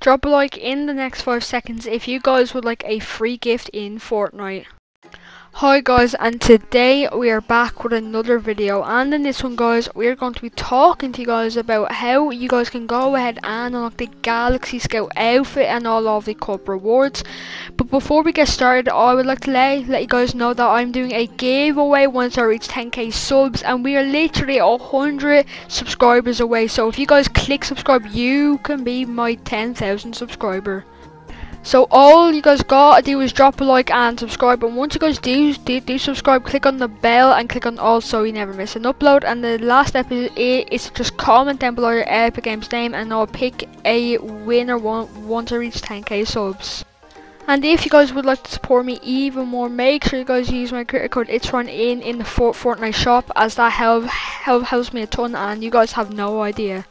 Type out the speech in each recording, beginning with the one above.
Drop a like in the next 5 seconds if you guys would like a free gift in Fortnite. Hi guys, and today we are back with another video, and in this one guys we are going to be talking to you guys about how you guys can go ahead and unlock the Galaxy Scout outfit and all of the cup rewards. But before we get started, I would like to let you guys know that I'm doing a giveaway once I reach 10k subs, and we are literally 100 subscribers away. So if you guys click subscribe, you can be my 10,000 subscriber. So all you guys gotta do is drop a like and subscribe, and once you guys do subscribe, click on the bell and click on all so you never miss an upload. And the last step is to just comment down below your Epic Games name, and I'll pick a winner once I reach 10k subs. And if you guys would like to support me even more, make sure you guys use my creator code ITSRUN in the Fortnite shop, as that helps me a ton and you guys have no idea.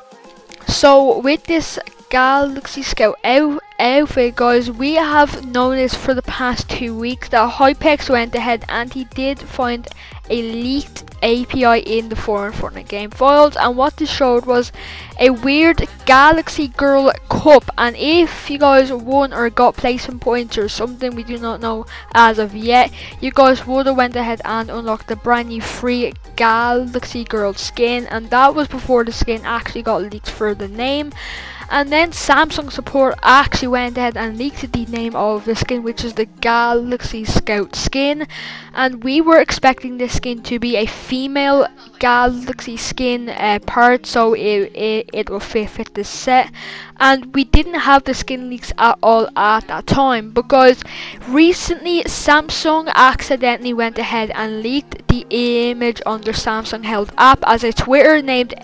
So with this Galaxy Scout outfit guys, we have noticed for the past 2 weeks that Hypex went ahead and he did find a leaked API in the Fortnite game files, and what this showed was a weird Galaxy Girl cup. And if you guys won or got placement points or something, we do not know as of yet, you guys would have went ahead and unlocked the brand new free Galaxy Girl skin, and that was before the skin actually got leaked for the name. And then Samsung support actually went ahead and leaked the name of the skin, which is the Galaxy Scout skin, and we were expecting this skin to be a female Galaxy skin part, so it will fit the set. And we didn't have the skin leaks at all at that time, because recently Samsung accidentally went ahead and leaked the image on their Samsung Health app, as a Twitter named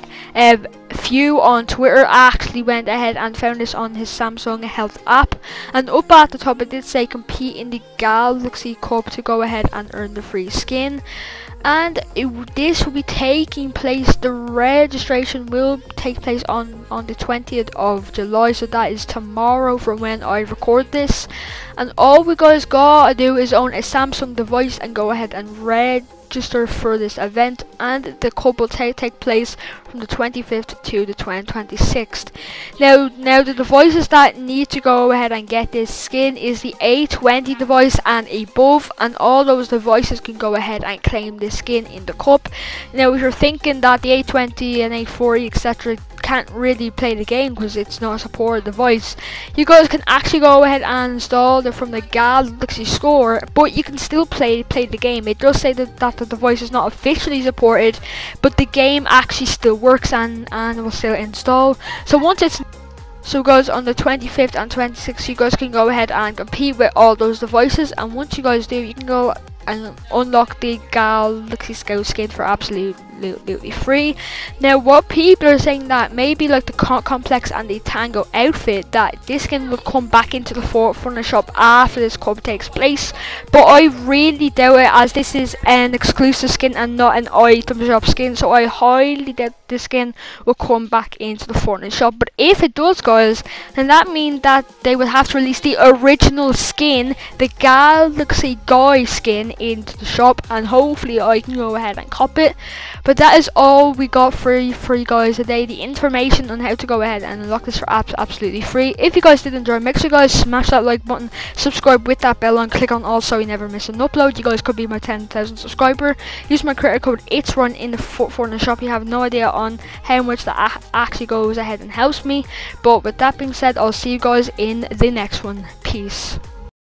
Few on Twitter actually went ahead and found this on his Samsung Health app, and up at the top it did say compete in the Galaxy Cup to go ahead and earn the free skin. And this will be taking place, the registration will take place on the 20th of July, so that is tomorrow from when I record this. And all we guys gotta do is own a Samsung device and go ahead and register for this event, and the cup will take place from the 25th to the 26th. Now the devices that need to go ahead and get this skin is the A20 device and above, and all those devices can go ahead and claim this skin in the cup. Now if you're thinking that the A20 and A40 etc can't really play the game because it's not a supported device, you guys can actually go ahead and install it from the Galaxy Store, but you can still play the game. It does say that the device is not officially supported, but the game actually still works and will still install. So guys, on the 25th and 26th you guys can go ahead and compete with all those devices, and once you guys do, you can go and unlock the Galaxy Scout skin for absolutely free. Now what people are saying, that maybe like the Complex and the Tango outfit, that this skin will come back into the Fortnite shop after this cup takes place, but I really doubt it, as this is an exclusive skin and not an item shop skin, so I highly doubt this skin will come back into the Fortnite shop. But if it does guys, then that means that they will have to release the original skin, the Galaxy Guy skin, into the shop, and hopefully I can go ahead and cop it. But that is all we got for you guys today, the information on how to go ahead and unlock this for absolutely free. If you guys did enjoy, make sure you guys smash that like button, subscribe with that bell on, click on all so you never miss an upload. You guys could be my 10,000 subscriber. Use my creator code ITSRUN in the Fortnite shop. You have no idea on how much that actually goes ahead and helps me. But with that being said, I'll see you guys in the next one. Peace.